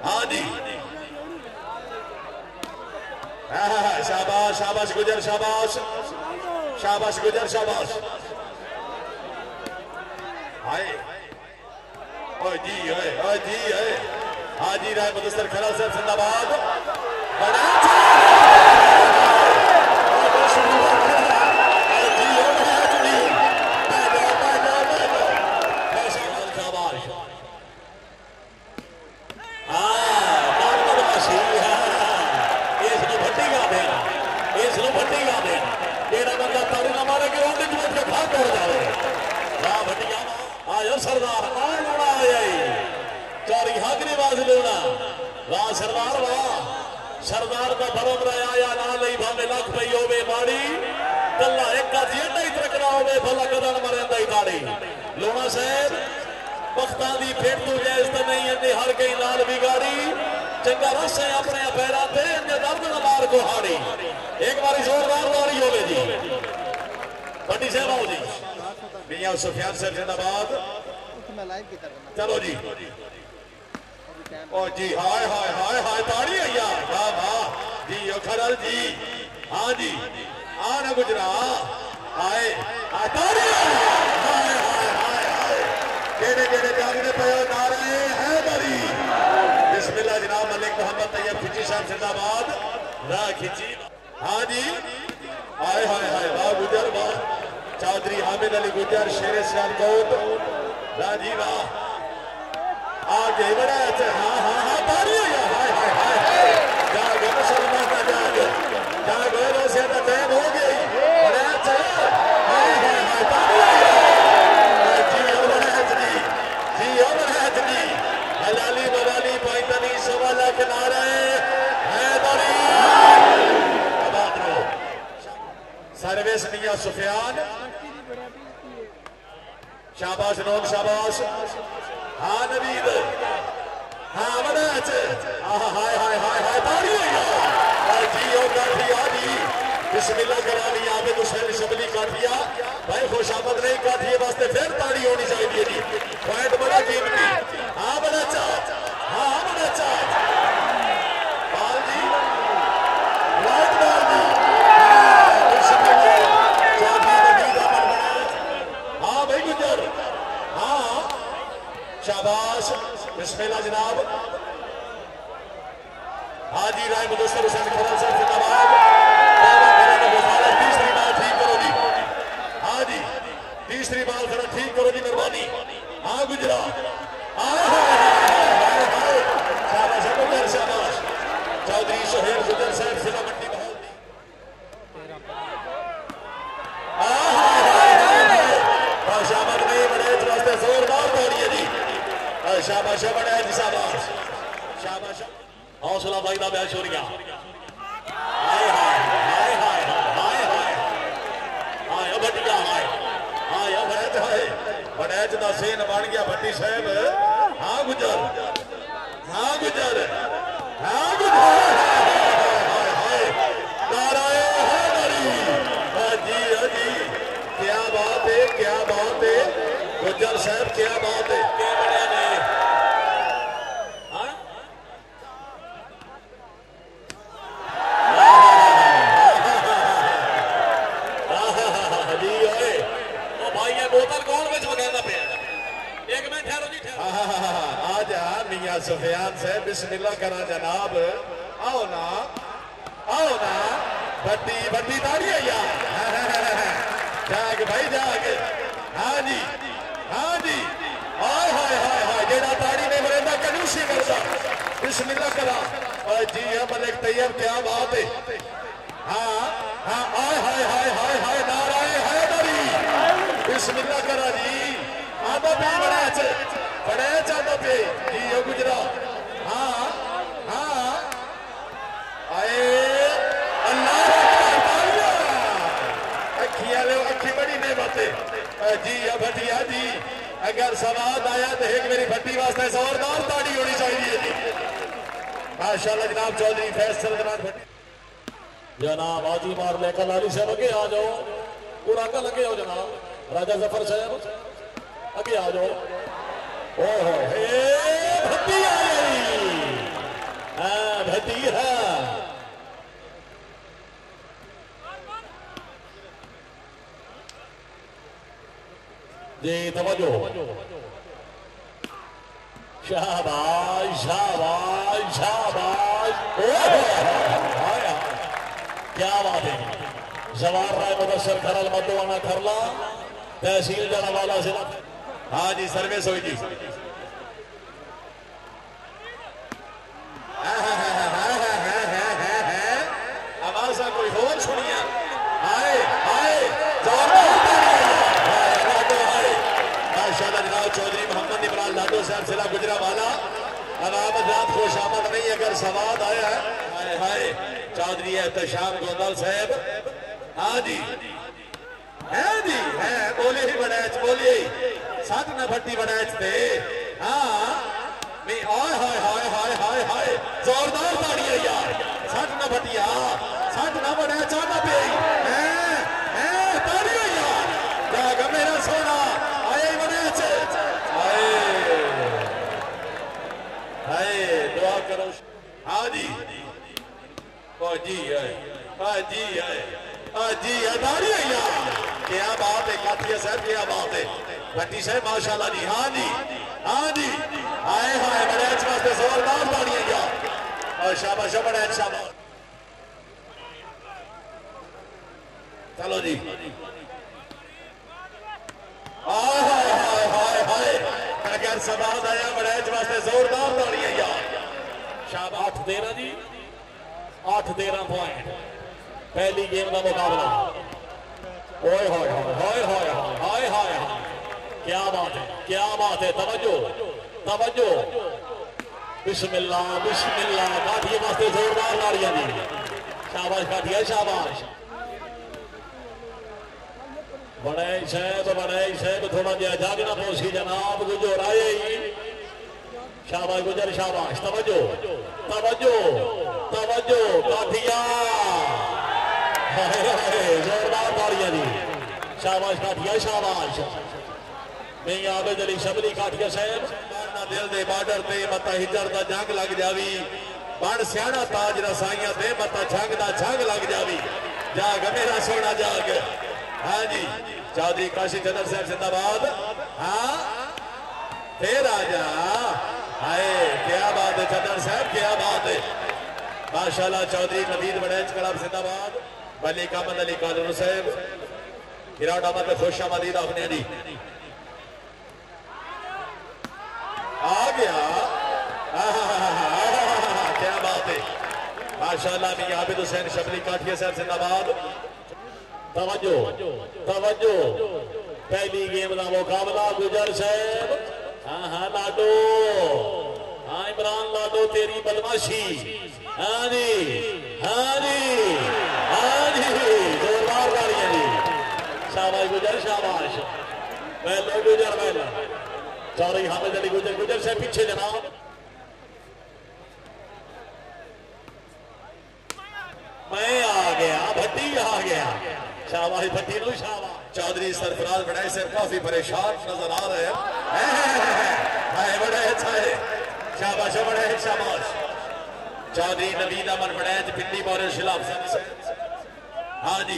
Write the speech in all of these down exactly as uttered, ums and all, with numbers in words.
हाँ जी शाबाश शाबाश गुजर शाबाश शाबाश गुजर शाबाश हाय ओए जी ओए ओए जी ओए हाजी राय मुदस्सर खलाल साहब जिंदाबाद बड़ा सरदार चौरी हागरी बाज लेना वाह सरदार वाह सरदार का भरम रहा या ना नहीं भावे लख पई होवे माड़ी कल्ला एक का जेड़ा ही तरकना होवे भला कदन मरेंदा ही ताड़ी लोना साहब वक्तां दी फेट तो जायज तो नहीं है हर कई लाल बिगाड़ी चंगा रस है अपने पैरां ते इंदे दर्द ना मार को हाड़ी एक बारी जोरदार ताड़ी होवे जी बड़ी सेवा हो जी मियां सुफियान साहब जिंदाबाद चलो जी ओ जी हाय हाय हाय हाय ताड़ी है यार वाह वाह जी ओ खरल जी हाँ जी आ ना गुजरा आए आ ताड़ी हाय हाय हाय हाय केड़े केड़े जागने पे नारे हैदरी बिस्मिल्लाह जनाब मलिक मोहम्मद तैयब खिची साहब जिंदाबाद ना खिची हाँ जी हाय हाय हाय वाह गुजर वाह चौधरी हामिद अली गुजर शेर सियालकोट राजी वाह आगे बड़ा अच्छा हाँ हाँ हाँ तारी है हाय हाय हाय हाय जाग मुसलमान का जाग जाग रोसे का टाइम हो गई बड़ा अच्छा हाय हाय हाय तारी है जी और है जी जी और है जी हलाली मलाली पैंतनी सवा लाख नारे है तारी आबाद रहो सर्विस मियां सुफियान शाबाश नोक शाबाश हाँ नवीद हाँ मनाच हाय हाय हाय हाय ताड़ी है जी ओ काठिया जी बिस्मिल्लाह करा लिया आबे हुसैन शबली काठिया भाई खुशामद नहीं काठिए वास्ते फिर ताड़ी होनी चाहिए जी पॉइंट बड़ा कीमती हाँ बड़ा चाच हाँ बड़ा चाच बाल जी राइट बाल जी शाबाश बिस्मिल्लाह जनाब हाजी राय मुदस्सर हुसैन खलाल साहब जिंदाबाद तीसरी बाल ठीक करो जी हाँ जी तीसरी बाल खड़ा ठीक करो जी मेहरबानी हाँ गुजरा शाबाश गुजर शाबाश चौधरी सोहेल गुजर साहब जिला मंडी बहाल शाबाश नहीं बड़े वास्ते जोरदार दौड़िए जी शाबाश शाबाश शाबाश शाबाश हौसला भाई दा बैच हो रहा हाय हाय हाय हाय हाय हाय हाय भट्टिया हाय हाय भैज हाय भैज दा सेन बन गया भट्टी साहब हाँ गुजर हाँ गुजर हाँ गुजर हाय हाय नाराए हैदरी जी जी क्या बात है क्या बात है गुजर साहब क्या बात है सुफियान से बिस्मिल्लाह करा जनाब आओ ना आओ ना बड्डी बड्डी ताड़ी है यार जाग भाई जाग हाँ जी हाँ जी हाय हाय हाय हाय जेड़ा ताड़ी में मरेंदा कनूसी करता बिस्मिल्लाह करा और जी है मलिक तैयब क्या बात है हाँ हाँ हाय हाय हाय हाय हाय नाराए हैदरी बिस्मिल्लाह करा जी आबा भी बड़ा अच्छे बड़े चाहता पे जी यो गुजरा हाँ हाँ आए अल्लाह अखियां ले अखी बड़ी नेमत जी या भटिया जी अगर सवाद आया तो एक मेरी भट्टी वास्ते जोरदार ताड़ी होनी चाहिए जी माशाल्लाह जनाब चौधरी फैसल जनाब भट्टी जनाब आजी मार लेकर लाली साहब अगे आ जाओ पूरा का लगे हो जनाब राजा जफर साहब अगे आ जाओ ओहो हे भट्टी आ गई जी तवज्जो शाबाश शाबाश शाबाश क्या बात है जवाहर राय मुदस्सर खरल मधुवाना खरला तहसील जनावाला जिला हाँ जी सर्विस हुई जी आवाज कोई होर सुनिया आए आए जनाब चौधरी मोहम्मद इमरान लाडो साहब जिला गुजरावाला अलामत रात खुश आमद नहीं अगर सवाद आया है हाय चौधरी एहतशाम गोंदल साहब हाँ जी है जी है बोले ही बनाच बोलिए साथ न भट्टी बनाच थे हाँ मैं हाय हाय हाय हाय हाय हाय जोरदार ताड़ियां यार साथ न भटिया साथ न बनाच आना पे हैं हैं ताड़ियां यार जागा मेरा सोना आए बनाच आए हाय दुआ करो हाँ जी ओ जी है हाँ जी है हाँ जी है ताड़ियां यार क्या बात है कातिया साहब क्या बात है भट्टी साहब माशाल्लाह जी हाँ जी हाँ जी आए हाय बड़े अच्छे वास्ते जोरदार ताड़ियां यार और शाबाश बड़े अच्छा चलो जी हाय हाय हाय हाय हाय अगर सवाद आया बड़े अच्छे वास्ते जोरदार ताड़ियां यार शाबाश आठ तेरह जी आठ तेरह पॉइंट पहली गेम का मुकाबला ओए होए होए होए हाय हाय क्या बात है क्या बात है तवज्जो तवज्जो बिस्मिल्लाह बिस्मिल्लाह काठिए वास्ते जोरदार ताड़ियां दी शाबाश काठिया शाबाश बड़े साहब बड़े साहब थोड़ा जिहा जागना पोसी जनाब गुजर आए शाबाश गुजर शाबाश तवज्जो तवज्जो तवज्जो काठिया जोरदार ताड़ियां दी शाबाश काठिया शाबाश मैं आबद अली शबली काठिया साहब दिल दे बार्डर ते मता हिजर दा जंग लग जावी बण सियाणा ताज रसाइयां ते मता जंग दा जंग लग जावी जाग मेरा सोना जाग हाँ जी चौधरी काशी चंद्र साहब जिंदाबाद हाँ फिर आजा हाय क्या बात है चंद्र साहब क्या बात है माशाल्लाह चौधरी नवीद बड़ैच क्लब जिंदाबाद बली कामद अली कालू साहब हिराड अहमद खुश आमदीद आपने जी आ गया क्या बात है माशाल्लाह भी आबिद हुसैन शबली काठिया साहब जिंदाबाद तवज्जो तवज्जो पहली गेम का मुकाबला गुजर साहब हाँ हाँ लाडो हाँ इमरान लाडो तेरी बदमाशी हाँ जी हाँ जी हाँ जी जोरदार ताड़ियां जी शाबाश गुजर शाबाश पहले गुजर पहला चौधरी हामिद अली गुजर गुजर से पीछे जनाब मैं आ गया भट्टी आ गया शाबाश भट्टी नु शाबाश चौधरी सरफराज बड़े से काफी परेशान नजर आ रहे हैं बड़े अच्छा है शाबाश बड़े शाबाश चौधरी नवीद अमन बड़े पिंडी बोरे शिलाब हाँ जी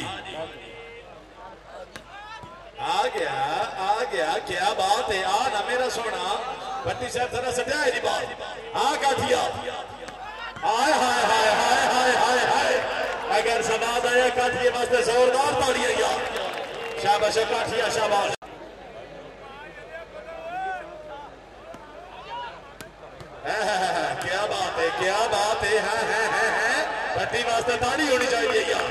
आ गया आ गया क्या बात है आ ना मेरा सोना भट्टी साहब जरा सजा है बात आ काठिया हाय हाय हाय हाय हाय हाय हाय अगर सवाद आया काठिए वास्ते जोरदार ताड़ियां यार शाबाश काठिया शाबाश क्या बात है क्या बात है है है है है भट्टी वास्ते ताड़ी होनी चाहिए यार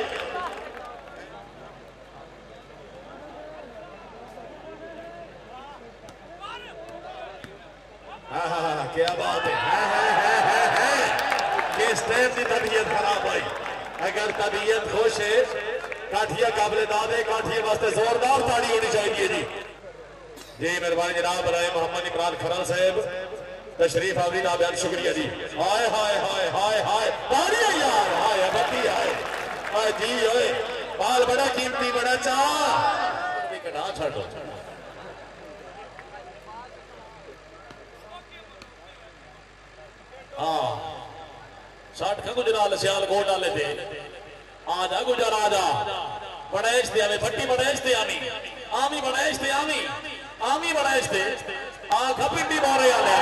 हाँ हाँ हाँ क्या बात है है है है है है किस टाइम की तबीयत खराब आई अगर तबीयत खुश है काठिया काबिले दादे काठिए वास्ते जोरदार ताड़ी होनी चाहिए जी जी मेहरबानी जनाब राय मोहम्मद इमरान खरल साहब तशरीफ आवरी का बेहद शुक्रिया जी हाय हाय हाय हाय हाय ताड़ियां यार हाय भट्टी हाय हाय जी ओए बाल बड़ा कीमती बड़ा चा ना छो हाँ साठ का गुजराल सियाल गोट डाले थे आजा गुजर आजा बड़ेश दे आवे भट्टी बड़ेश दे आमी आमी बड़ेश दे आमी आमी बड़ा इसते आंख पिंडी मारे आले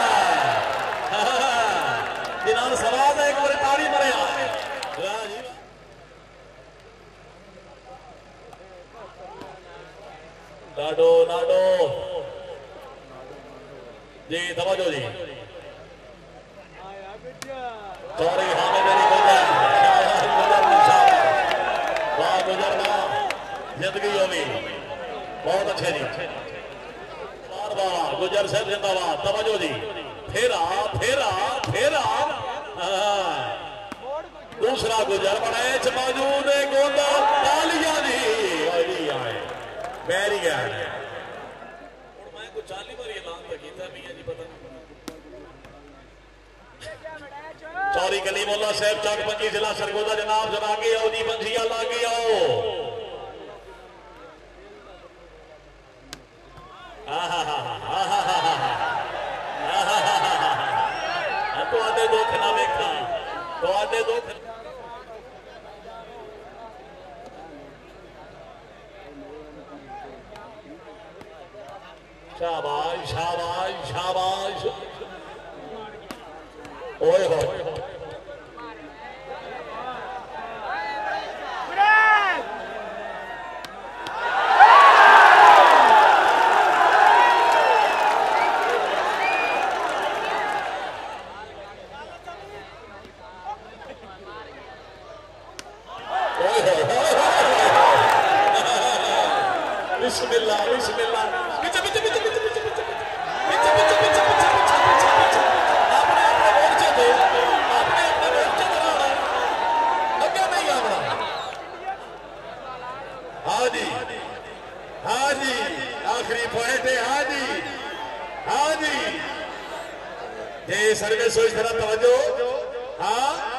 जिन्हां सवाद है एक बार ताड़ी मरे आए नाडो नाडो जी तवज्जो जी सॉरी हामिद अली गुजर गुजर वाह गुजर वाह जिंदगी होगी बहुत अच्छे जी बार बार गुजर साहब जिंदाबाद तवज्जो जी फेरा फेरा फेरा दूसरा गुजर बड़े च मौजूद है गोंदा तालियां दी आए वेरी गुड मैं कुछ चाली बार ऐलान तो किया मियां जी पता नहीं चौरी कलीमुल्ला साहब चक पंजी जिला सरगोदा जनाब जना के आओ जी बंसिया ला के आओ तुहाडे दुख ना वेखा तुहाडे दुख शाबाश शाबाश शाबाश ओए हो बिस्मिल्लाह बिस्मिल्लाह पीछे पीछे पीछे पीछे पीछे पीछे पीछे पीछे पीछे पीछे पीछे अपने अपने मोर्चे पे अपने अपने मोर्चे पे आना लगे नहीं आना हाँ जी हाँ जी आखिरी पॉइंट है हाँ जी हाँ जी ये सर्विस हो इस तरह तवज्जो हाँ